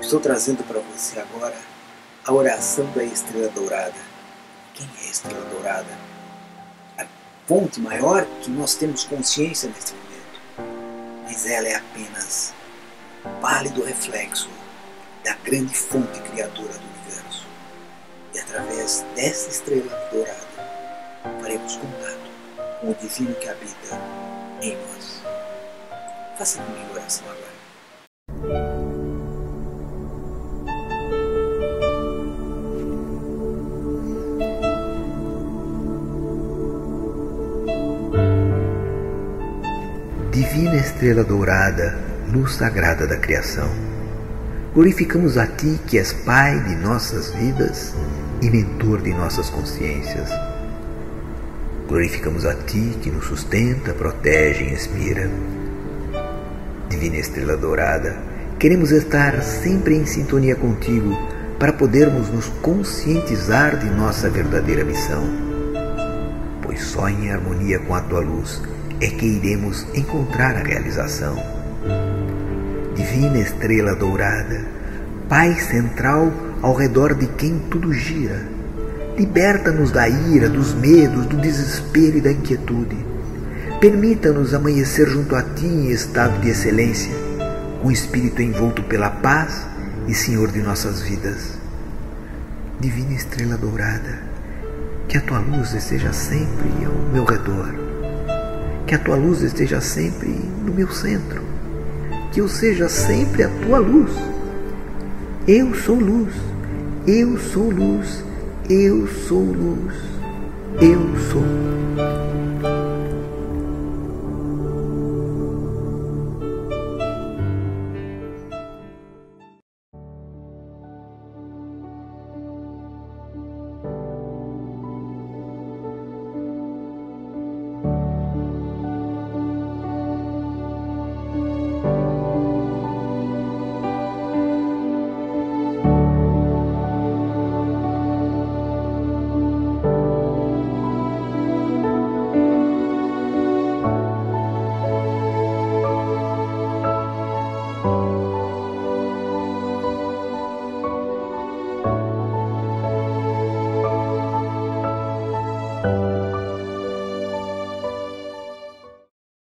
Estou trazendo para você agora a oração da estrela dourada. Quem é a estrela dourada? A fonte maior que nós temos consciência neste momento, mas ela é apenas um pálido reflexo da grande fonte criadora do universo. E através dessa estrela dourada faremos contato com o divino que habita em nós. Faça comigo a oração agora. Divina estrela dourada, luz sagrada da criação, glorificamos a Ti que és Pai de nossas vidas e Mentor de nossas consciências. Glorificamos a Ti que nos sustenta, protege e inspira. Divina estrela dourada, queremos estar sempre em sintonia contigo para podermos nos conscientizar de nossa verdadeira missão, pois só em harmonia com a Tua luz é que iremos encontrar a realização. Divina estrela dourada, Pai central ao redor de quem tudo gira, liberta-nos da ira, dos medos, do desespero e da inquietude. Permita-nos amanhecer junto a Ti em estado de excelência, com o espírito envolto pela paz e Senhor de nossas vidas. Divina estrela dourada, que a Tua luz esteja sempre ao meu redor, que a Tua luz esteja sempre no meu centro, que eu seja sempre a Tua luz. Eu sou luz, eu sou luz, eu sou luz, eu sou.